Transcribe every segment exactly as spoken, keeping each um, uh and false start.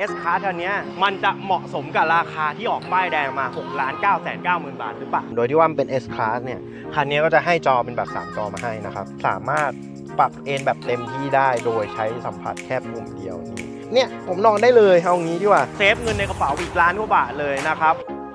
S Class คันนี้มันจะเหมาะสมกับราคาที่ออกป้ายแดงมา หกล้านเก้าแสนเก้าหมื่น บาทหรือเปล่าโดยที่ว่ามันเป็น S Class เนี่ยคันนี้ก็จะให้จอเป็นแบบสามจอมาให้นะครับสามารถปรับเอนแบบเต็มที่ได้โดยใช้สัมผัสแค่ปุ่มเดียวนี่เนี่ยผมนอนได้เลยเอางี้ดีกว่าเซฟเงินในกระเป๋าอีกล้านกว่าบาทเลยนะครับ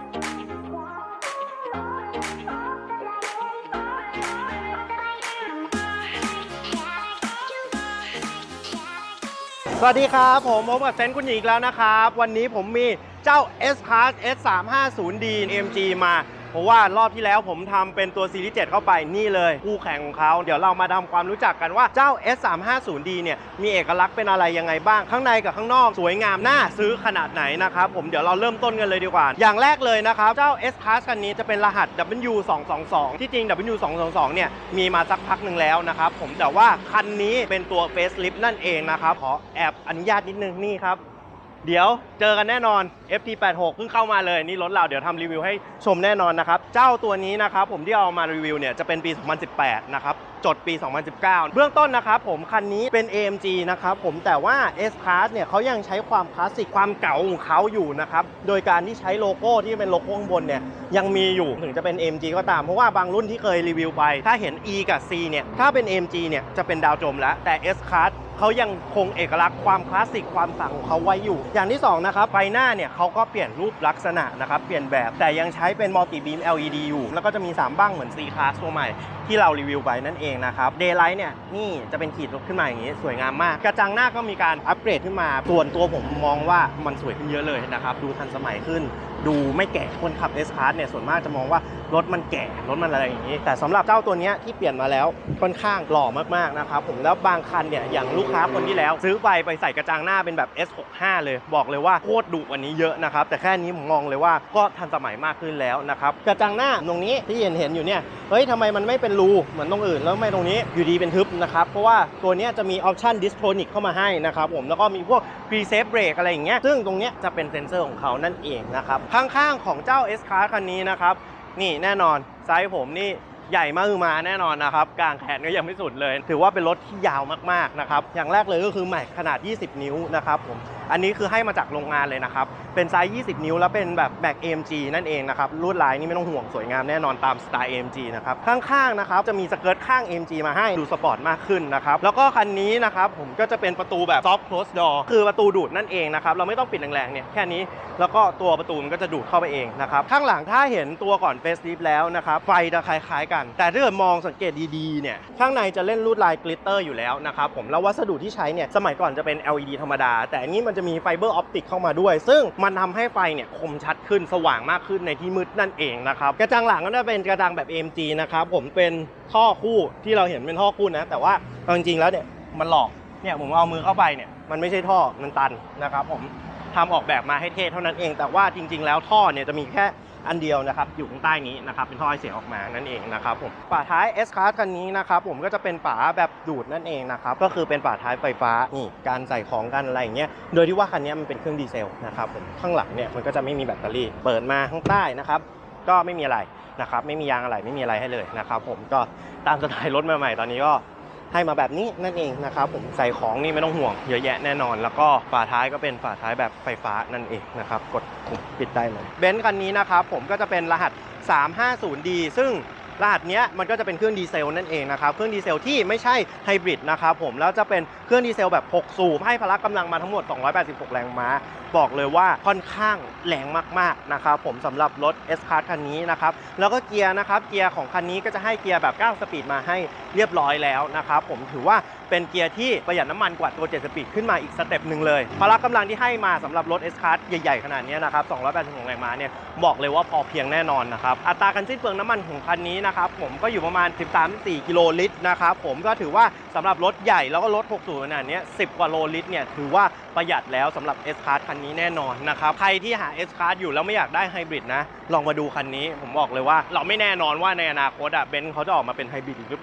สวัสดีครับผมพบกับเซนต์คุณหญิงอีกแล้วนะครับวันนี้ผมมีเจ้า S Class เอส สามห้าศูนย์ดี เอ็ม จี มาเพราะว่ารอบที่แล้วผมทำเป็นตัวซีรีส์เจ็ดเข้าไปนี่เลยคู่แข่งของเขาเดี๋ยวเรามาทำความรู้จักกันว่าเจ้า เอส สามห้าศูนย์ดี เนี่ยมีเอกลักษณ์เป็นอะไรยังไงบ้างข้างในกับข้างนอกสวยงามน่าซื้อขนาดไหนนะครับผมเดี๋ยวเราเริ่มต้นกันเลยดีกว่าอย่างแรกเลยนะครับเจ้า S Class คันนี้จะเป็นรหัส ดับเบิลยู สองสองสอง ที่จริง ดับเบิลยู สองสองสอง เนี่ยมีมาสักพักหนึ่งแล้วนะครับผมแต่ว่าคันนี้เป็นตัว Facelift นั่นเองนะครับขอแอบอนุญาตนิดนึงนี่ครับเดี๋ยวเจอกันแน่นอน เอฟ ที แปดสิบหก เพิ่งเข้ามาเลยนี่รถเราเดี๋ยวทำรีวิวให้ชมแน่นอนนะครับเจ้าตัวนี้นะครับผมที่เอามารีวิวเนี่ยจะเป็นปี สองพันสิบแปด นะครับจดปี สองพันสิบเก้า เบื้องต้นนะครับผมคันนี้เป็น เอ เอ็ม จี นะครับผมแต่ว่า S Class เนี่ยเขายังใช้ความคลาสสิกความเก่าของเขาอยู่นะครับโดยการที่ใช้โลโก้ที่เป็นโลโก้ข้างบนเนี่ยยังมีอยู่ถึงจะเป็น เอ็ม จี ก็ตามเพราะว่าบางรุ่นที่เคยรีวิวไปถ้าเห็น E กับ C เนี่ยถ้าเป็น เอ็ม จี เนี่ยจะเป็นดาวจมแล้วแต่ S Classเขายังคงเอกลักษณ์ความคลาสสิกความต่างของเขาไว้อยู่อย่างที่สองนะครับไฟหน้าเนี่ยเขาก็เปลี่ยนรูปลักษณะนะครับเปลี่ยนแบบแต่ยังใช้เป็นมัลติบีม แอล อี ดี อยู่แล้วก็จะมีสามบ้างเหมือน C Class ตัวใหม่ที่เรารีวิวไปนั่นเองนะครับ Daylight เนี่ยนี่จะเป็นขีดขึ้นมาอย่างนี้สวยงามมากกระจังหน้าก็มีการอัปเกรดขึ้นมาส่วนตัวผมมองว่ามันสวยขึ้นเยอะเลยนะครับดูทันสมัยขึ้นดูไม่แก่คนขับ S Class เนี่ยส่วนมากจะมองว่ารถมันแก่รถมันอะไรอย่างนี้แต่สำหรับเจ้าตัวนี้ที่เปลี่ยนมาแล้วค่อนข้างหล่อมากๆนะครับผมแล้วบางคันเนี่ยอย่างลูกค้าคนที่แล้วซื้อไปไปใส่กระจังหน้าเป็นแบบ เอส หกสิบห้า เลยบอกเลยว่าโคตรดุกว่านี้เยอะนะครับแต่แค่นี้ผมมองเลยว่าก็ทันสมัยมากขึ้นแล้วนะครับกระจังหน้าตรงนี้ที่เห็นเห็นอยู่เนี่ยเฮ้ยทำไมมันไม่เป็นรูเหมือนตรงอื่นแล้วไม่ตรงนี้อยู่ดีเป็นทึบนะครับเพราะว่าตัวนี้จะมีออปชั่นดิสโทนิกเข้ามาให้นะครับผมแล้วก็มีพวก Pre-Safe Brake อะไรอย่างเงี้ยซึ่งตรงนี้จะเป็นเซ็นเซอร์ของเขานั่นเองนะครับข้างๆของเจ้า S Class คันนี้นะครับนี่แน่นอนไซส์ผมนี่ใหญ่มากมาแน่นอนนะครับกลางแขนก็ยังไม่สุดเลยถือว่าเป็นรถที่ยาวมากๆนะครับอย่างแรกเลยก็คือใหม่ขนาดยี่สิบนิ้วนะครับผมอันนี้คือให้มาจากโรงงานเลยนะครับเป็นไซส์ยี่สิบนิ้วแล้วเป็นแบบแบ็ค เอ็ม จี นั่นเองนะครับลวดลายนี่ไม่ต้องห่วงสวยงามแน่นอนตามสไตล์ เอ็ม จี นะครับข้างๆนะครับจะมีสเกิร์ตข้าง เอ็ม จี มาให้ดูสปอร์ตมากขึ้นนะครับแล้วก็คันนี้นะครับผมก็จะเป็นประตูแบบ soft close door คือประตูดูดนั่นเองนะครับเราไม่ต้องปิดแรงๆเนี่ยแค่นี้แล้วก็ตัวประตูมันก็จะดูดเข้าไปเองนะครับข้างหลังถ้าเห็นตัวก่อน Facelift แล้วนะครับไฟจะคล้ายๆกันแต่ถ้าเกิดมองสังเกตดีๆเนี่ยข้างในจะเล่นลวดลายกลิตเตอร์อยู่แล้วนะครับผมแล้ววัสดุที่ใช้เนี่ยสมัยก่อนจะเป็น แอล อี ดี ธรรมดาแต่อันนี้มันจะมีไฟเบอร์ออปติกเข้ามาด้วยซึ่งมันทำให้ไฟเนี่ยคมชัดขึ้นสว่างมากขึ้นในที่มืดนั่นเองนะครับกระจังหลังก็จะเป็นกระจังแบบ เอ็ม จี นะครับผมเป็นท่อคู่ที่เราเห็นเป็นท่อคู่นะแต่ว่าจริงๆแล้วเนี่ยมันหลอกเนี่ยผมเอามือเข้าไปเนี่ยมันไม่ใช่ท่อมันตันนะครับผมทำออกแบบมาให้เท่เท่านั้นเองแต่ว่าจริงๆแล้วท่อเนี่ยจะมีแค่อันเดียวนะครับอยู่ข้างใต้นี้นะครับเป็นท่อไอเสียออกมานั่นเองนะครับผมฝาท้าย S Class คันนี้นะครับผมก็จะเป็นฝาแบบดูดนั่นเองนะครับก็คือเป็นฝาท้ายไฟฟ้านี่การใส่ของกันอะไรอย่างเงี้ยโดยที่ว่าคันนี้มันเป็นเครื่องดีเซลนะครับผมข้างหลังเนี่ยมันก็จะไม่มีแบตเตอรี่เปิดมาข้างใต้นะครับก็ไม่มีอะไรนะครับไม่มียางอะไรไม่มีอะไรให้เลยนะครับผมก็ตามสไตล์รถใหม่ๆตอนนี้ก็ให้มาแบบนี้นั่นเองนะครับผมใส่ของนี่ไม่ต้องห่วงเยอะแยะแน่นอนแล้วก็ฝาท้ายก็เป็นฝาท้ายแบบไฟฟ้านั่นเองนะครับกดปิดได้เลยเบนซ์คันนี้นะครับผมก็จะเป็นรหัส สามห้าศูนย์ดี ซึ่งรหัสเนี้ยมันก็จะเป็นเครื่องดีเซลนั่นเองนะครับเครื่องดีเซลที่ไม่ใช่ไฮบริดนะครับผมแล้วจะเป็นเครื่องดีเซลแบบหกสูบให้พละกำลังมาทั้งหมดสองร้อยแปดสิบหกแรงม้าบอกเลยว่าค่อนข้างแรงมากๆนะครับผมสำหรับรถ S Class คันนี้นะครับแล้วก็เกียร์นะครับเกียร์ของคันนี้ก็จะให้เกียร์แบบเก้าสปีดมาให้เรียบร้อยแล้วนะครับผมถือว่าเป็นเกียร์ที่ประหยัดน้ำมันกว่าตัวเจ็ดสปีดขึ้นมาอีกสเต็ปหนึ่งเลยพละกำลังที่ให้มาสำหรับรถ S Class ใหญ่ๆขนาดนี้นะครับสองร้อยแปดสิบหกแรงม้าเนี่ยบอกเลยว่าพอเพียงแน่นอนนะครับอัตราการสิ้นเปลืองน้ำมันของคันนี้นะครับผมก็อยู่ประมาณ สิบสามถึงสิบสี่กิโลลิตรนะครับผมก็ถือว่าสำหรับรถใหญ่แล้วก็รถหกสูบขนาดนี้สิบกว่าโลลิตรเนี่ยถือว่าประหยัดแล้วสำหรับ S Class คันนี้แน่นอนนะครับใครที่หา S Class อยู่แล้วไม่อยากได้ไฮบริดนะลองมาดูคันนี้ผมบอกเลยว่าเราไม่แน่นอนว่าในอนาคตอ่ะเบนซ์เขาจะออกมาเป็นไฮบริดหรือเปล่า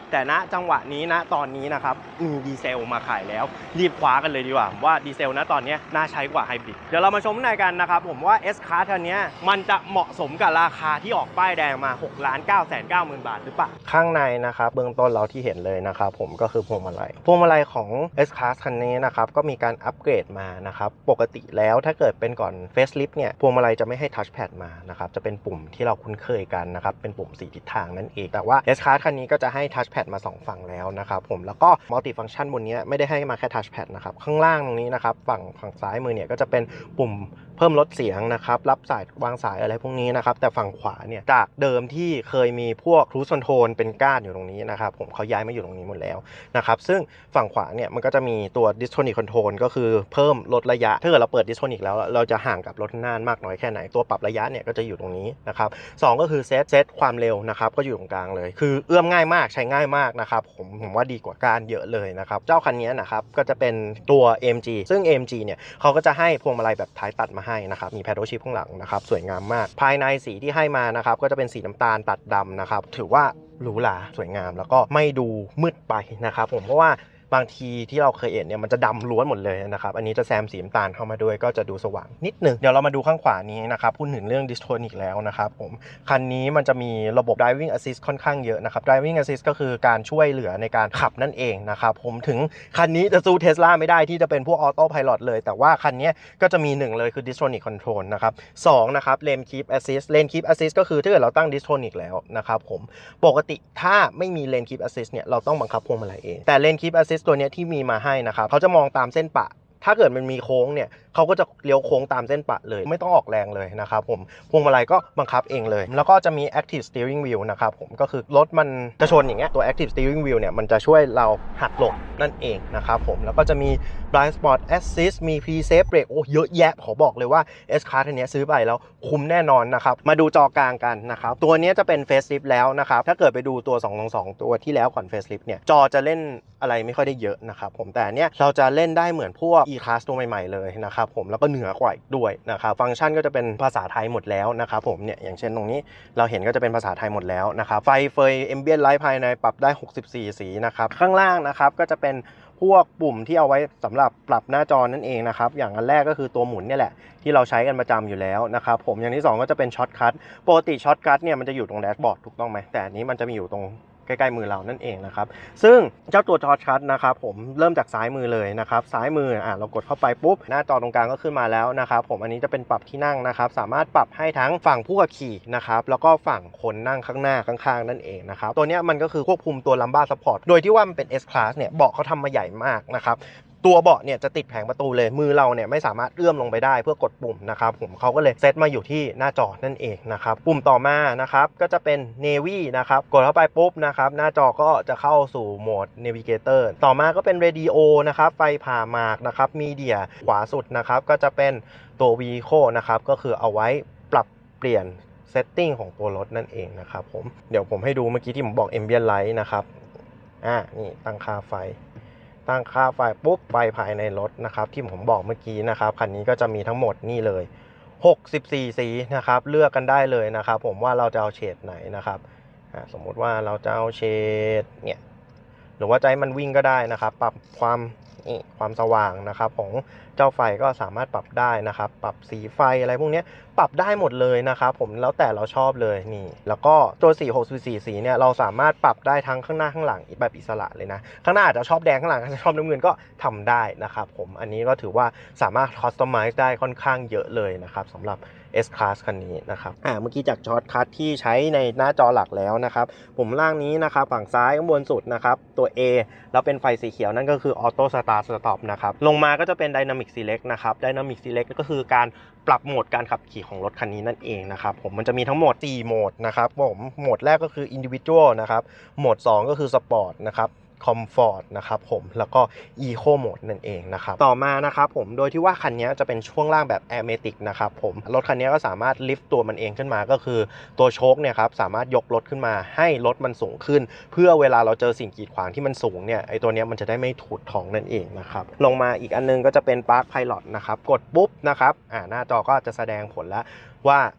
แต่ณจังหวะนี้นะตอนนี้นะครับมีดีเซลมาขายแล้วรีบคว้ากันเลยดีกว่าว่าดีเซลนะตอนนี้น่าใช้กว่าไฮบริดเดี๋ยวเรามาชมในกันนะครับผมว่า S-Class คันนี้มันจะเหมาะสมกับราคาที่ออกป้ายแดงมา หกล้านเก้าแสนเก้าหมื่น บาทหรือเปล่าข้างในนะครับเบื้องต้นเราที่เห็นเลยนะครับผมก็คือพวงมาลัยพวงมาลัยของ S-Class คันนี้นะครับก็มีการอัปเกรดมานะครับปกติแล้วถ้าเกิดเป็นก่อน Facelift เนี่ยพวงมาลัยจะไม่ให้ Touch Pad มานะครับจะเป็นปุ่มที่เราคุ้นเคยกันนะครับเป็นปุ่มสี่ทิศทางนั่นเองแต่ว่า S-Class คันนี้ก็จะให้ Touch Pad มาสองฝั่งแล้วนะครับผมแล้วก็มัลติฟังก์ชันบนนี้ไม่ได้ให้มาแค่ Touch Pad นะครับข้างล่างตรงนี้นะครับฝั่งฝั่งซ้ายมือเนี่ยก็จะเป็นปุ่มเพิ่มลดเสียงนะครับรับสายวางสายอะไรพวกนี้นะครับแต่ฝั่งขวาเนี่ยจากเดิมที่เคยมีพวก Cruise Control เป็นก้านอยู่ตรงนี้นะครับผมเขาย้ายมาอยู่ตรงนี้หมดแล้วนะครับซึ่งฝั่งขวาเนี่ยมันก็จะมีตัว Distonic Control ก็คือเพิ่มลดระยะถ้าเกิดเราเปิด Distonic แล้วเราจะห่างกับรถนานมากน้อยแค่ไหนตัวปรับระยะเนี่ยก็จะอยู่ตรงนี้นะครับสองก็คือเซตเซตความเร็วนะครับก็อยู่ตรงกลางเลยคือเอื้อมง่ายมากใช้ง่ายมากนะครับผมผมว่าดีกว่าก้านเยอะเลยนะครับเจ้าคันนี้นะครับก็จะเป็นตัว เอ็ม จี ซึ่ง เอ็ม จี เนี่ยเขาก็จะให้พวงมาลัยแบบท้ายตัดมาให้นะครับมี Paddle Shift ข้างหลังนะครับสวยงามมากภายในสีที่ให้มานะครับก็จะเป็นสีน้ำตาลตัดดำนะครับถือว่าหรูหราสวยงามแล้วก็ไม่ดูมืดไปนะครับผมเพราะว่าบางทีที่เราเคยเห็นเนี่ยมันจะดำล้วนหมดเลยนะครับอันนี้จะแซมสีน้ำตาลเข้ามาด้วยก็จะดูสว่างนิดนึงเดี๋ยวเรามาดูข้างขวานี้นะครับพูดถึงเรื่อง Distonic แล้วนะครับผมคันนี้มันจะมีระบบ Driving Assist ค่อนข้างเยอะนะครับ Driving Assist ก็คือการช่วยเหลือในการขับนั่นเองนะครับผมถึงคันนี้จะสู้ Tesla ไม่ได้ที่จะเป็นพวก Auto Pilot เลยแต่ว่าคันนี้ก็จะมีหนึ่งเลยคือ Distonic Control นะครับสองนะครับ Lane Keep Assist Lane Keep Assist ก็คือถ้าเกิดเราตั้ง Distonic แล้วนะครับผมปกติถ้าไม่มี Lane Keep Assist เนี่ยเราต้องบังคับพวงมาลัยเองแต่ Lane Keep Assist ตัวนี้ที่มีมาให้นะครับเขาจะมองตามเส้นปะถ้าเกิดมันมีโค้งเนี่ยเขาก็จะเลี้ยวโค้งตามเส้นปะเลยไม่ต้องออกแรงเลยนะครับผมพวงมาลัยก็บังคับเองเลยแล้วก็จะมี Active Steering Wheel นะครับผมก็คือรถมันจะชนอย่างเงี้ยตัว Active Steering Wheel เนี่ยมันจะช่วยเราหักหลบนั่นเองนะครับผมแล้วก็จะมี Blind Spot Assist มี Pre-Safe Brake โอ้เยอะแยะขอบอกเลยว่า S-Class อันนี้ซื้อไปแล้วคุ้มแน่นอนนะครับมาดูจอกลางกันนะครับตัวนี้จะเป็น Facelift แล้วนะครับถ้าเกิดไปดูตัวสองสองสองตัวที่แล้วก่อน Facelift เนี่ยจอจะเล่นอะไรไม่ค่อยได้เยอะนะครับผมแต่เนี้ยเราจะเล่นได้เหมือนพวก E-Class ตัวใหม่ๆเลยนะครับผมแล้วก็เหนือกว่าอีกด้วยนะครับฟังก์ชันก็จะเป็นภาษาไทยหมดแล้วนะครับผมเนี่ยอย่างเช่นตรงนี้เราเห็นก็จะเป็นภาษาไทยหมดแล้วนะครับไฟเฟย Ambient Light ภายในปรับได้หกสิบสี่สีนะครับข้างล่างนะครับก็จะเป็นพวกปุ่มที่เอาไว้สำหรับปรับหน้าจอนั่นเองนะครับอย่างอันแรกก็คือตัวหมุนเนี่ยแหละที่เราใช้กันประจำอยู่แล้วนะครับผมอย่างที่สองก็จะเป็นช็อตคัทปกติช็อตคัทเนี่ยมันจะอยู่ตรงแดชบอร์ดถูกต้องไหมแต่อันนี้มันจะมีอยู่ตรงใกล้ๆมือเรานั่นเองนะครับซึ่งเจ้าตัวช็อตคัทนะครับผมเริ่มจากซ้ายมือเลยนะครับซ้ายมืออ่ะเรากดเข้าไปปุ๊บหน้าจอตรงกลางก็ขึ้นมาแล้วนะครับผมอันนี้จะเป็นปรับที่นั่งนะครับสามารถปรับให้ทั้งฝั่งผู้ขับขี่นะครับแล้วก็ฝั่งคนนั่งข้างหน้าข้างๆนั่นเองนะครับตัวนี้มันก็คือควบคุมตัวลัมบ้าซัพพอร์ตโดยที่ว่ามันเป็น S-Class เนี่ยเบาะเขาทำมาใหญ่มากนะครับตัวเบาะเนี่ยจะติดแผงประตูเลยมือเราเนี่ยไม่สามารถเอื้อมลงไปได้เพื่อกดปุ่มนะครับผมเขาก็เลยเซตมาอยู่ที่หน้าจอนั่นเองนะครับปุ่มต่อมานะครับก็จะเป็น Navy นะครับกดเข้าไปปุ๊บนะครับหน้าจอก็จะเข้าสู่โหมด Navigator ต่อมาก็เป็น Radio นะครับไฟผ่าหมากนะครับ Media ขวาสุดนะครับก็จะเป็นตัว Vehicle นะครับก็คือเอาไว้ปรับเปลี่ยนเซตติ้งของตัวรถนั่นเองนะครับผมเดี๋ยวผมให้ดูเมื่อกี้ที่ผมบอก Ambient Light นะครับอ่านี่ตั้งค่าไฟตั้งค่าไฟปุ๊บไฟภายในรถนะครับที่ผมบอกเมื่อกี้นะครับคันนี้ก็จะมีทั้งหมดนี่เลยหกสิบสี่สีนะครับเลือกกันได้เลยนะครับผมว่าเราจะเอาเฉดไหนนะครับสมมุติว่าเราจะเอาเฉดเนี่ยหรือว่าจะให้มันวิ่งก็ได้นะครับปรับความนี่ความสว่างนะครับของเจ้าไฟก็สามารถปรับได้นะครับปรับสีไฟอะไรพวกนี้ปรับได้หมดเลยนะครับผมแล้วแต่เราชอบเลยนี่แล้วก็ตัวสี่ หกสิบสี่สีเนี่ยเราสามารถปรับได้ทั้งข้างหน้าข้างหลังแบบอิสระเลยนะข้างหน้าอาจจะชอบแดงข้างหลังอาจจะชอบน้ำเงินก็ทำได้นะครับผมอันนี้ก็ถือว่าสามารถคัสตอมไมซ์ได้ค่อนข้างเยอะเลยนะครับสำหรับ S-Class คันนี้นะครับอ่าเมื่อกี้จากช็อตคัทที่ใช้ในหน้าจอหลักแล้วนะครับปุ่มล่างนี้นะครับฝั่งซ้ายข้างบนสุดนะครับตัว A แล้วเป็นไฟสีเขียวนั่นก็คือ Auto Start Stop นะครับลงมาก็จะเป็น Dynamic Select นะครับ Dynamic Select ก็คือการปรับโหมดการขับขี่ของรถคันนี้นั่นเองนะครับผมมันจะมีทั้งหมดสี่โหมดนะครับผมโหมดแรกก็คือ Individual นะครับโหมดสองก็คือ Sport นะครับComfort นะครับผมแล้วก็ Eco Mode นั่นเองนะครับต่อมานะครับผมโดยที่ว่าคันนี้จะเป็นช่วงล่างแบบ Airmatic นะครับผมรถคันนี้ก็สามารถลิฟต์ตัวมันเองขึ้นมาก็คือตัวโชคเนี่ยครับสามารถยกรถขึ้นมาให้รถมันสูงขึ้นเพื่อเวลาเราเจอสิ่งกีดขวางที่มันสูงเนี่ยไอตัวนี้มันจะได้ไม่ถูดท้องนั่นเองนะครับลงมาอีกอันนึงก็จะเป็น Park Pilot นะครับกดปุ๊บนะครับอ่าหน้าจอก็จะแสดงผลแล้วว่า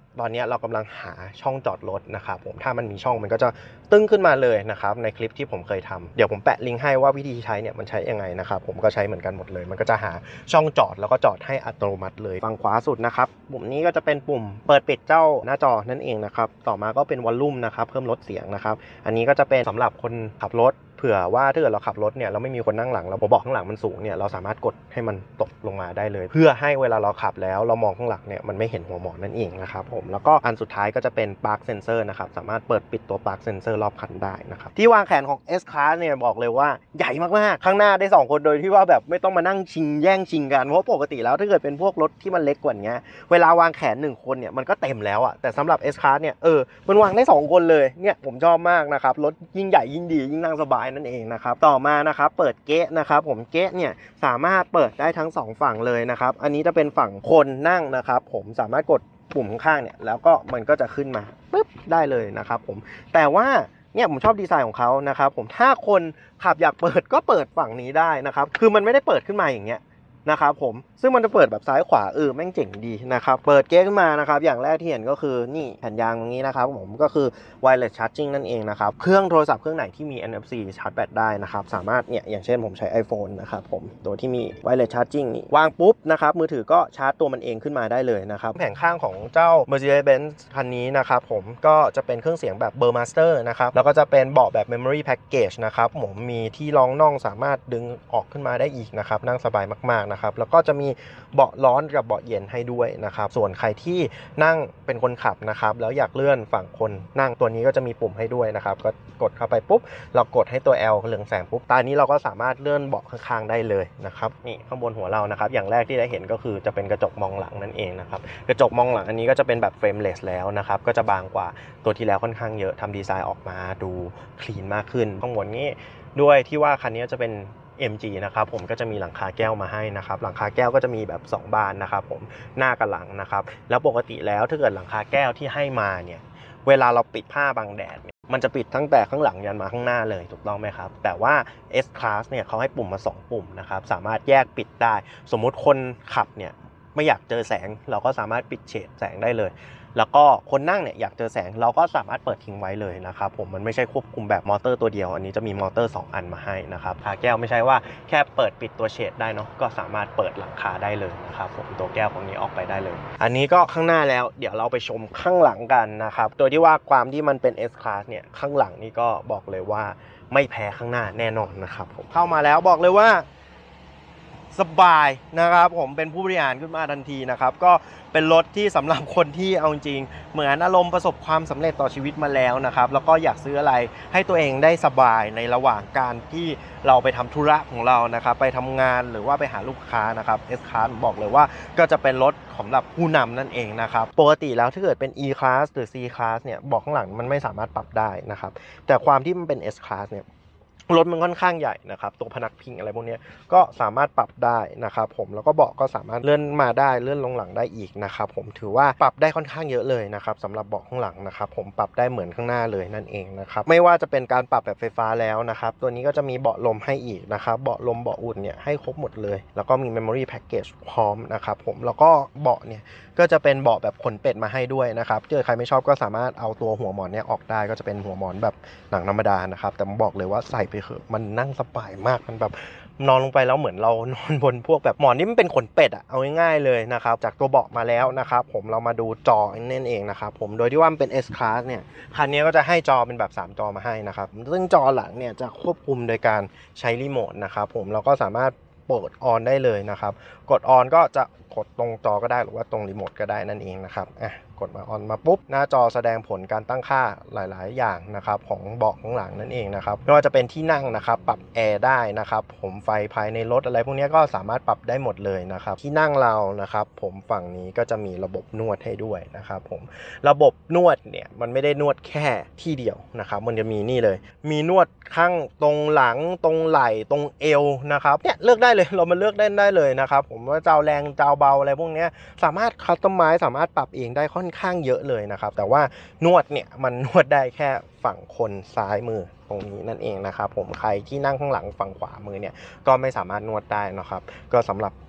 ตอนนี้เรากำลังหาช่องจอดรถนะครับผมถ้ามันมีช่องมันก็จะตึ้งขึ้นมาเลยนะครับในคลิปที่ผมเคยทำเดี๋ยวผมแปะลิงก์ให้ว่าวิธีใช้เนี่ยมันใช้ยังไงนะครับผมก็ใช้เหมือนกันหมดเลยมันก็จะหาช่องจอดแล้วก็จอดให้อัตโนมัติเลยฝั่งขวาสุดนะครับปุ่มนี้ก็จะเป็นปุ่มเปิดปิดเจ้าหน้าจอนั่นเองนะครับต่อมาก็เป็นวอลลุ่มนะครับเพิ่มลดเสียงนะครับอันนี้ก็จะเป็นสำหรับคนขับรถเผื่อว่าถ้าเกิดเราขับรถเนี่ยเราไม่มีคนนั่งหลังเราเบาะข้างหลังมันสูงเนี่ยเราสามารถกดให้มันตกลงมาได้เลยเพื่อให้เวลาเราขับแล้วเรามองข้างหลังเนี่ยมันไม่เห็นหัวหมอนนั่นเองนะครับผมแล้วก็อันสุดท้ายก็จะเป็น Park Sensor นะครับสามารถเปิดปิดตัว Park Sensor รอบคันได้นะครับที่วางแขนของ S Class เนี่ยบอกเลยว่าใหญ่มากๆข้างหน้าได้สองคนโดยที่ว่าแบบไม่ต้องมานั่งชิงแย่งชิงกันเพราะปกติแล้วถ้าเกิดเป็นพวกรถที่มันเล็กกว่านี้เวลาวางแขนหนึ่งคนเนี่ยมันก็เต็มแล้วอะแต่สำหรับ S Class เนี่ยเออมันวางได้สองคนเลยเนี่ยผมชอบมากนะครับรถยิ่งใหญ่ยิ่งดียิ่งนั่งสบายนั่นเองนะครับต่อมานะครับเปิดเก๊ะนะครับผมเก๊ะเนี่ยสามารถเปิดได้ทั้งสองฝั่งเลยนะครับอันนี้จะเป็นฝั่งคนนั่งนะครับผมสามารถกดปุ่มข้างๆเนี่ยแล้วก็มันก็จะขึ้นมาปึ๊บได้เลยนะครับผมแต่ว่าเนี่ยผมชอบดีไซน์ของเขานะครับผมถ้าคนขับอยากเปิดก็เปิดฝั่งนี้ได้นะครับคือมันไม่ได้เปิดขึ้นมาอย่างเงี้ยนะครับผมซึ่งมันจะเปิดแบบซ้ายขวาเออแม่งเจ๋งดีนะครับเปิดเก๊ะขึ้นมานะครับอย่างแรกที่เห็นก็คือนี่แผ่นยางตรงนี้นะครับผมก็คือ wireless charging นั่นเองนะครับเครื่องโทรศัพท์เครื่องไหนที่มี เอ็น เอฟ ซี ชาร์จแบตได้นะครับสามารถเนี่ยอย่างเช่นผมใช้ iPhone นะครับผมตัวที่มี wireless charging นี่วางปุ๊บนะครับมือถือก็ชาร์จตัวมันเองขึ้นมาได้เลยนะครับแผงข้างของเจ้า Mercedes-Benz คันนี้นะครับผมก็จะเป็นเครื่องเสียงแบบ Burmester นะครับแล้วก็จะเป็นเบาะแบบ memory package นะครับผมมีที่รองน่องสามารถดึงออกขึ้นมาได้อีกนะครับนั่งสบายมากๆนะครับแล้วก็จะมีเบาะร้อนกับเบาะเย็นให้ด้วยนะครับส่วนใครที่นั่งเป็นคนขับนะครับแล้วอยากเลื่อนฝั่งคนนั่งตัวนี้ก็จะมีปุ่มให้ด้วยนะครับก็กดเข้าไปปุ๊บเรากดให้ตัว L เหลืองแสงปุ๊บตอนนี้เราก็สามารถเลื่อนเบาะข้างๆได้เลยนะครับนี่ข้างบนหัวเรานะครับอย่างแรกที่ได้เห็นก็คือจะเป็นกระจกมองหลังนั่นเองนะครับกระจกมองหลังอันนี้ก็จะเป็นแบบเฟรมเลสแล้วนะครับก็จะบางกว่าตัวที่แล้วค่อนข้างเยอะทำดีไซน์ออกมาดูคลีนมากขึ้นข้างบนนี้ด้วยที่ว่าคันนี้จะเป็นเอ็ม จี นะครับผมก็จะมีหลังคาแก้วมาให้นะครับหลังคาแก้วก็จะมีแบบสองบานนะครับผมหน้ากับหลังนะครับแล้วปกติแล้วถ้าเกิดหลังคาแก้วที่ให้มาเนี่ยเวลาเราปิดผ้าบังแดดเนี่ยมันจะปิดตั้งแต่ข้างหลังยันมาข้างหน้าเลยถูกต้องไหมครับแต่ว่า S Class เนี่ยเขาให้ปุ่มมาสองปุ่มนะครับสามารถแยกปิดได้สมมุติคนขับเนี่ยไม่อยากเจอแสงเราก็สามารถปิดเฉดแสงได้เลยแล้วก็คนนั่งเนี่ยอยากเจอแสงเราก็สามารถเปิดทิ้งไว้เลยนะครับผมมันไม่ใช่ควบคุมแบบมอเตอร์ตัวเดียวอันนี้จะมีมอเตอร์สองอันมาให้นะครับขาแก้วไม่ใช่ว่าแค่เปิดปิดตัวเฉดได้เนาะก็สามารถเปิดหลังคาได้เลยนะครับผมตัวแก้วของนี้ออกไปได้เลยอันนี้ก็ข้างหน้าแล้วเดี๋ยวเราไปชมข้างหลังกันนะครับตัวที่ว่าความที่มันเป็น S Class เนี่ยข้างหลังนี่ก็บอกเลยว่าไม่แพ้ข้างหน้าแน่นอนนะครับผมเข้ามาแล้วบอกเลยว่าสบายนะครับผมเป็นผู้บริหารขึ้นมาทันทีนะครับก็เป็นรถที่สำหรับคนที่เอาจริงเหมือนอารมณ์ประสบความสำเร็จต่อชีวิตมาแล้วนะครับแล้วก็อยากซื้ออะไรให้ตัวเองได้สบายในระหว่างการที่เราไปทำธุระของเรานะครับไปทำงานหรือว่าไปหาลูกค้านะครับ S Class บอกเลยว่าก็จะเป็นรถสำหรับผู้นำนั่นเองนะครับปกติแล้วถ้าเกิดเป็น E Class หรือ C Class เนี่ยเบาะข้างหลังมันไม่สามารถปรับได้นะครับแต่ความที่มันเป็น S Class เนี่ยรถมันค่อนข้างใหญ่นะครับตัวพนักพิงอะไรพวกนี้ก็สามารถปรับได้นะครับผมแล้วก็เบาะก็สามารถเลื่อนมาได้เลื่อนลงหลังได้อีกนะครับผมถือว่าปรับได้ค่อนข้างเยอะเลยนะครับสำหรับเบาะข้างหลังนะครับผมปรับได้เหมือนข้างหน้าเลยนั่นเองนะครับไม่ว่าจะเป็นการปรับแบบไฟฟ้าแล้วนะครับตัวนี้ก็จะมีเบาะลมให้อีกนะครับเบาะลมเบาะอุ่นเนี่ยให้ครบหมดเลยแล้วก็มี memory package พร้อมนะครับผมแล้วก็เบาะเนี่ยก็จะเป็นเบาะแบบขนเป็ดมาให้ด้วยนะครับเจอใครไม่ชอบก็สามารถเอาตัวหัวหมอนเนี่ยออกได้ก็จะเป็นหัวหมอนแบบหนังธรรมดานะครับแต่ผมบอกเลยว่าใส่ไปเถอะมันนั่งสบายมากมันแบบนอนลงไปแล้วเหมือนเรานอนบนพวกแบบหมอนนี่มันเป็นขนเป็ดอะเอาง่ายๆเลยนะครับจากตัวเบาะมาแล้วนะครับผมเรามาดูจอนั่นเองนะครับผมโดยที่ว่ามันเป็น S Class เนี่ยคันนี้ก็จะให้จอเป็นแบบสามจอมาให้นะครับซึ่งจอหลังเนี่ยจะควบคุมโดยการใช้รีโมทนะครับผมเราก็สามารถเปิดออนได้เลยนะครับกดออนก็จะกดตรงจอก็ได้หรือว่าตรงรีโมทก็ได้นั่นเองนะครับอ่ะกดมาออนมาปุ๊บหน้าจอแสดงผลการตั้งค่าหลายๆอย่างนะครับของเบาะข้างหลังนั่นเองนะครับไม่ว่าจะเป็นที่นั่งนะครับปรับแอร์ได้นะครับผมไฟภายในรถอะไรพวกนี้ก็สามารถปรับได้หมดเลยนะครับที่นั่งเรานะครับผมฝั่งนี้ก็จะมีระบบนวดให้ด้วยนะครับผมระบบนวดเนี่ยมันไม่ได้นวดแค่ที่เดียวนะครับมันจะมีนี่เลยมีนวดข้างตรงหลังตรงไหล่ตรงเอวนะครับเนี่ยเลือกได้เลยเรามาเลือกได้ได้เลยนะครับผมว่าจะเอาแรงจะเอาเบาอะไรพวกนี้สามารถคัสตอมไมซ์สามารถปรับเองได้ค่อนข้างเยอะเลยนะครับแต่ว่านวดเนี่ยมันนวดได้แค่ฝั่งคนซ้ายมือตรงนี้นั่นเองนะครับผมใครที่นั่งข้างหลังฝั่งขวามือเนี่ยก็ไม่สามารถนวดได้นะครับก็สำหรับ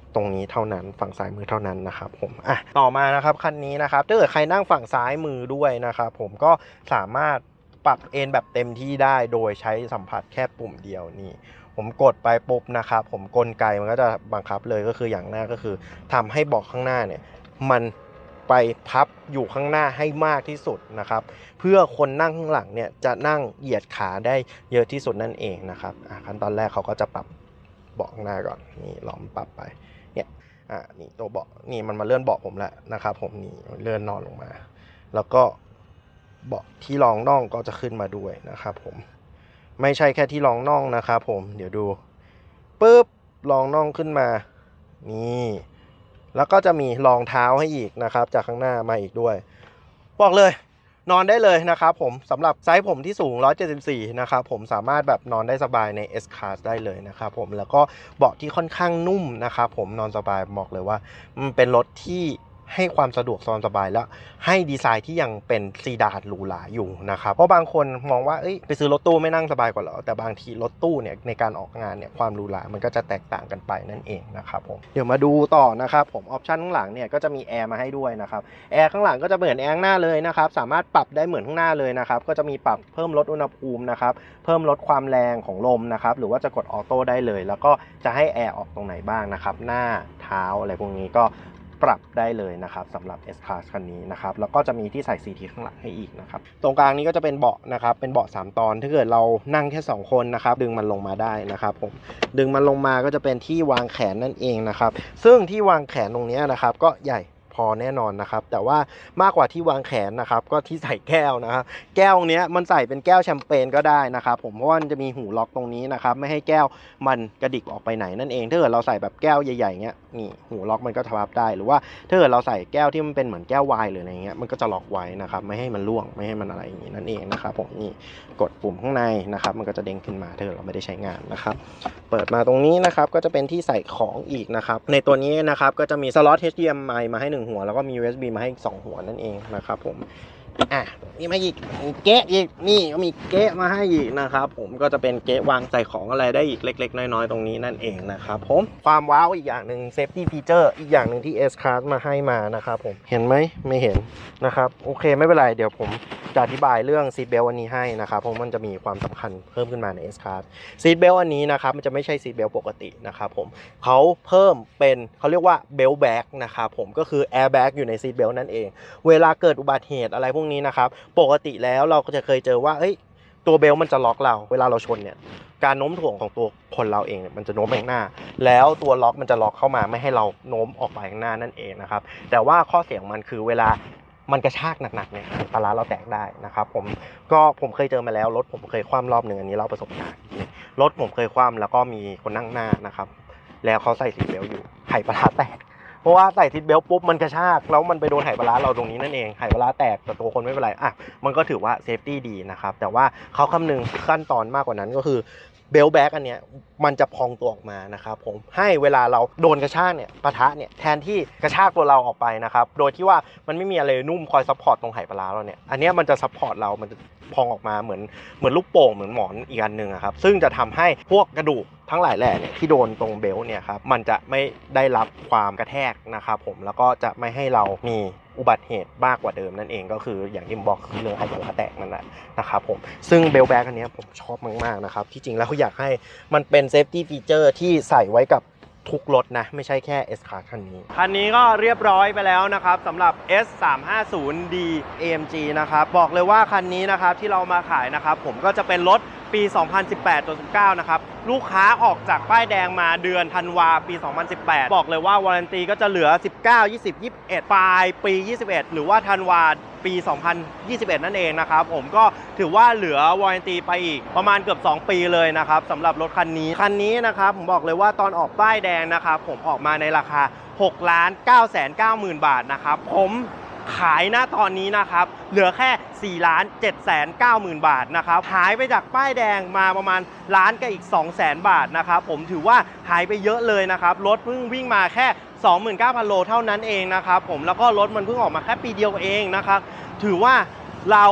ตรงนี้เท่านั้นฝั่งซ้ายมือเท่านั้นนะครับผมอ่ะต่อมานะครับคันนี้นะครับถ้าเกิดใครนั่งฝั่งซ้ายมือด้วยนะครับผมก็สามารถปรับเอนแบบเต็มที่ได้โดยใช้สัมผัสแค่ปุ่มเดียวนี่ผมกดไปปุ๊บนะครับผมกลไกมันก็จะบังคับเลยก็คืออย่างแรกก็คือทำให้เบาะข้างหน้าเนี่ยมันไปพับอยู่ข้างหน้าให้มากที่สุดนะครับเพื่อคนนั่งข้างหลังเนี่ยจะนั่งเหยียดขาได้เยอะที่สุดนั่นเองนะครับขั้นตอนแรกเขาก็จะปรับเบาะข้างหน้าก่อนนี่ลองปรับไปเนี่ยอ่านี่ตัวเบาะนี่มันมาเลื่อนเบาะผมแล้วนะครับผมนี่เลื่อนนอนลงมาแล้วก็เบาะที่รองน่องก็จะขึ้นมาด้วยนะครับผมไม่ใช่แค่ที่รองน่องนะครับผมเดี๋ยวดูปึ๊บรองน่องขึ้นมานี่แล้วก็จะมีรองเท้าให้อีกนะครับจากข้างหน้ามาอีกด้วยบอกเลยนอนได้เลยนะครับผมสำหรับไซส์ผมที่สูงหนึ่งร้อยเจ็ดสิบสี่นะครับผมสามารถแบบนอนได้สบายใน S Class ได้เลยนะครับผมแล้วก็เบาะที่ค่อนข้างนุ่มนะครับผมนอนสบายบอกเลยว่ามันเป็นรถที่ให้ความสะดวกนอนสบายแล้วให้ดีไซน์ที่ยังเป็นซีดานหรูหราอยู่นะครับเพราะบางคนมองว่าเอ้ยไปซื้อรถตู้ไม่นั่งสบายกว่าเหรอแต่บางทีรถตู้เนี่ยในการออกงานเนี่ยความหรูหรามันก็จะแตกต่างกันไปนั่นเองนะครับผมเดี๋ยวมาดูต่อนะครับผมออปชั่นข้างหลังเนี่ยก็จะมีแอร์มาให้ด้วยนะครับแอร์ข้างหลังก็จะเหมือนแอร์ข้างหน้าเลยนะครับสามารถปรับได้เหมือนข้างหน้าเลยนะครับก็จะมีปรับเพิ่มลดอุณหภูมินะครับเพิ่มลดความแรงของลมนะครับหรือว่าจะกดออโต้ได้เลยแล้วก็จะให้แอร์ออกตรงไหนบ้างนะครับหน้าเท้าอะไรพวกนี้ก็ปรับได้เลยนะครับสำหรับ S Class คันนี้นะครับแล้วก็จะมีที่ใส่ซีทีข้างหลังให้อีกนะครับตรงกลางนี้ก็จะเป็นเบาะนะครับเป็นเบาะสามตอนถ้าเกิดเรานั่งแค่สองคนนะครับดึงมันลงมาได้นะครับผมดึงมันลงมาก็จะเป็นที่วางแขนนั่นเองนะครับซึ่งที่วางแขนตรงนี้นะครับก็ใหญ่พอแน่นอนนะครับแต่ว่ามากกว่าที่วางแขนนะครับก็ที่ใส่แก้วนะครับแก้วเนี้ยมันใส่เป็นแก้วแชมเปญก็ได้นะครับผมเพราะว่ามันจะมีหูล็อกตรงนี้นะครับไม่ให้แก้วมันกระดิกออกไปไหนนั่นเองถ้าเกิดเราใส่แบบแก้วใหญ่ๆเงี้ยนี่หูล็อกมันก็ทับได้หรือว่าถ้าเกิดเราใส่แก้วที่มันเป็นเหมือนแก้วไวน์หรืออะไรเงี้ยมันก็จะล็อกไว้นะครับไม่ให้มันร่วงไม่ให้มันอะไรอย่างนี้นั่นเองนะครับผมนี่กดปุ่มข้างในนะครับมันก็จะเด้งขึ้นมาถ้าเกิดเราไม่ได้ใช้งานนะครับเปิดมาตรงนี้นะครับก็จะเป็นที่ใส่ของอีกนะครับในตัวนี้นะครับก็จะมีสล็อต เอช ดี เอ็ม ไอ มาให้หนึ่งหัวแล้วก็มี ยู เอส บี มาให้อีกสองหัวนั่นเองนะครับผมอ่ะนี่มาอีกเก๊ะอีกนี่ก็มีเก๊ะมาให้อีกนะครับผมก็จะเป็นเก๊ะวางใส่ของอะไรได้อีกเล็กๆน้อยๆตรงนี้นั่นเองนะครับผมความว้าวอีกอย่างหนึ่ง Safety Feature อีกอย่างหนึ่งที่ S Class มาให้มานะครับผมเห็นไหมไม่เห็นนะครับโอเคไม่เป็นไรเดี๋ยวผมจะอธิบายเรื่อง Seat Belt อันนี้ให้นะครับเพราะมันจะมีความสำคัญเพิ่มขึ้นมาใน S Class Seat Belt อันนี้นะครับมันจะไม่ใช่ Seat Belt ปกตินะครับผมเขาเพิ่มเป็นเขาเรียกว่า Belt Bag นะครับผมก็คือ Air Bag อยู่ใน Seat Belt นั่นเองเวลาเกิดอุบัติเหตุอะไรพวกนี้นะครับปกติแล้วเราก็จะเคยเจอว่าเอ้ยตัวเบลมันจะล็อกเราเวลาเราชนเนี่ยการโน้มถ่วงของตัวคนเราเองเนี่ยมันจะโน้มไปข้างหน้าแล้วตัวล็อกมันจะล็อกเข้ามาไม่ให้เราโน้มออกไปข้างหน้านั่นเองนะครับแต่ว่าข้อเสียของมันคือเวลามันกระชากหนักๆเนี่ยปลาร้าเราแตกได้นะครับผมก็ผมเคยเจอมาแล้วรถผมเคยคว่ำรอบหนึ่งอันนี้เล่าประสบการณ์รถผมเคยคว่ำแล้วก็มีคนนั่งหน้านะครับแล้วเขาใส่ซีทเบลต์อยู่ไหปลาร้าแตกเพราะว่าใส่ซีทเบลต์ปุ๊บมันกระชากแล้วมันไปโดนไหปลาร้าเราตรงนี้นั่นเองไหปลาร้าแตกแต่ตัวคนไม่เป็นไรอ่ะมันก็ถือว่าเซฟตี้ดีนะครับแต่ว่าเขาคำนึงขั้นตอนมากกว่านั้นก็คือเบลต์แบ็กอันเนี้ยมันจะพองตัวออกมานะครับผมให้เวลาเราโดนกระชากเนี่ยปะทะเนี่ยแทนที่กระชากตัวเราออกไปนะครับโดยที่ว่ามันไม่มีอะไรนุ่มคอยซัพพอร์ตตรงไหปลาร้าเราเนี่ยอันเนี้ยมันจะซัพพอร์ตเรามันจะพองออกมาเหมือนเหมือนลูกโป่งเหมือนหมอนอีกอันหนึ่งครับซึ่งจะทำให้พวกกระดูกทั้งหลายแหล่เนี่ยที่โดนตรงเบลต์เนี่ยครับมันจะไม่ได้รับความกระแทกนะครับผมแล้วก็จะไม่ให้เรามีอุบัติเหตุมากกว่าเดิมนั่นเองก็คืออย่างที่ผมบอกคือเรื่องไหปลาร้าแตกนั่นแหละนะครับผมซึ่งเบลต์แบ็กอันนี้ผมชอบมากๆนะครับที่จริงแล้วอยากให้มันเป็นเซฟตี้ฟีเจอร์ที่ใส่ไว้กับทุกรถนะไม่ใช่แค่ S Class คันนี้คันนี้ก็เรียบร้อยไปแล้วนะครับสำหรับ เอส สามห้าศูนย์ ดี เอ เอ็ม จี นะครับบอกเลยว่าคันนี้นะครับที่เรามาขายนะครับผมก็จะเป็นรถปี สองพันสิบแปด ตัว สิบเก้า นะครับลูกค้าออกจากป้ายแดงมาเดือนธันวาปี สองพันสิบแปด บอกเลยว่าวารันตีก็จะเหลือ สิบเก้า ยี่สิบ ยี่สิบเอ็ด ปลายปี ยี่สิบเอ็ด หรือว่าธันวาปี สองพันยี่สิบเอ็ด นั่นเองนะครับผมก็ถือว่าเหลือวารันตีไปอีกประมาณเกือบสองปีเลยนะครับสำหรับรถคันนี้คันนี้นะครับผมบอกเลยว่าตอนออกป้ายแดงนะครับผมออกมาในราคา หกล้านเก้าแสนเก้าหมื่น บาทนะครับผมขายณตอนนี้นะครับเหลือแค่ สี่ล้านเจ็ดแสนเก้าหมื่น บาทนะครับหายไปจากป้ายแดงมาประมาณล้านกับอีก สองแสน บาทนะครับผมถือว่าหายไปเยอะเลยนะครับรถเพิ่งวิ่งมาแค่ สองหมื่นเก้าพัน โลเท่านั้นเองนะครับผมแล้วก็รถมันเพิ่งออกมาแค่ปีเดียวเองนะครับถือว่าเราอะ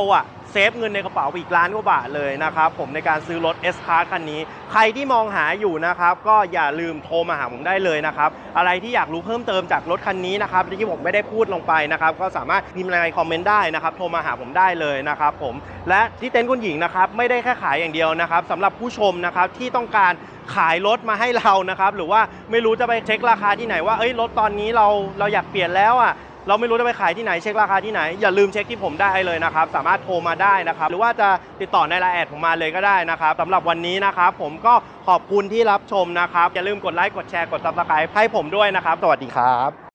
เซฟเงินในกระเป๋าไปอีกล้านกว่าบาทเลยนะครับผมในการซื้อรถ S-Class คันนี้ใครที่มองหาอยู่นะครับก็อย่าลืมโทรมาหาผมได้เลยนะครับอะไรที่อยากรู้เพิ่มเติมจากรถคันนี้นะครับที่ผมไม่ได้พูดลงไปนะครับก็สามารถพิมพ์ในคอมเมนต์ได้นะครับโทรมาหาผมได้เลยนะครับผมและที่เต็นท์คุณหญิงนะครับไม่ได้แค่ขายอย่างเดียวนะครับสำหรับผู้ชมนะครับที่ต้องการขายรถมาให้เรานะครับหรือว่าไม่รู้จะไปเช็คราคาที่ไหนว่าเอ้ยรถตอนนี้เราเราอยากเปลี่ยนแล้วอ่ะเราไม่รู้จะไปขายที่ไหนเช็คราคาที่ไหนอย่าลืมเช็คที่ผมได้เลยนะครับสามารถโทรมาได้นะครับหรือว่าจะติดต่อในไลน์แอดผมมาเลยก็ได้นะครับสำหรับวันนี้นะครับผมก็ขอบคุณที่รับชมนะครับอย่าลืมกดไลค์กดแชร์กด ซับสไครบ์ ให้ผมด้วยนะครับสวัสดีครับ